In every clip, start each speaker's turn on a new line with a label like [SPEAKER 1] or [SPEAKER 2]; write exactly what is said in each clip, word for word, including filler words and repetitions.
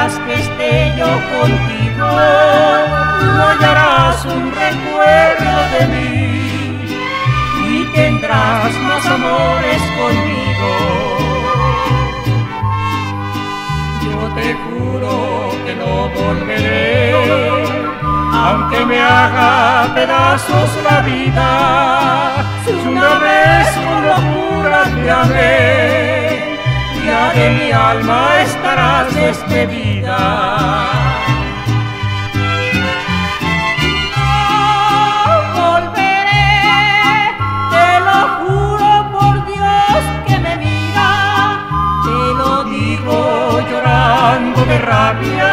[SPEAKER 1] quieras que esté yo contigo, no hallarás un recuerdo de mí y tendrás más amores conmigo. Yo te juro que no volveré, aunque me haga pedazos la vida. Si una vez con locura te amé, ya de mi alma estarás despedida. No volveré, te lo juro por Dios que me mira, te lo digo llorando de rabia.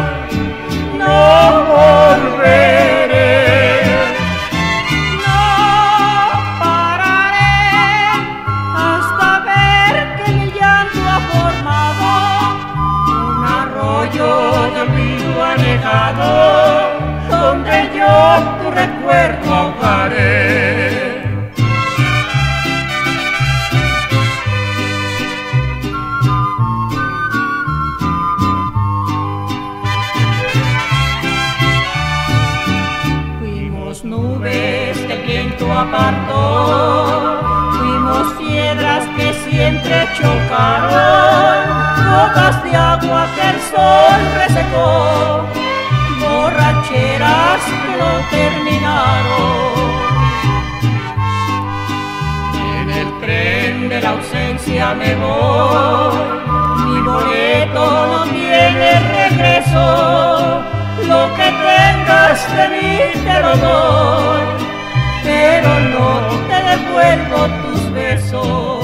[SPEAKER 1] No volveré, no pararé hasta ver que mi llanto ha formado un arroyo de olvido alejado, donde yo tu recuerdo ahogaré. Nubes que el viento apartó, fuimos piedras que siempre chocaron, gotas de agua que el sol resecó, borracheras que no terminaron. En el tren de la ausencia me voy, mi boleto no tiene regreso. Lo que tengas de mí te lo doy, pero no te devuelvo tus besos.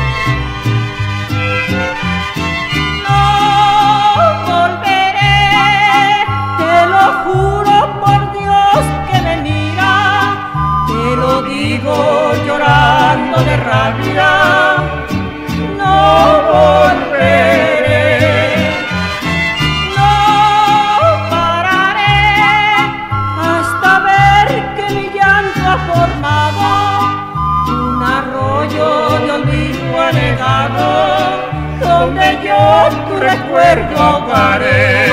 [SPEAKER 1] No volveré, te lo juro por Dios que me mira, te lo digo llorando de rabia. No volveré. Formado un arroyo de olvido alejado, donde yo tu recuerdo ahogaré.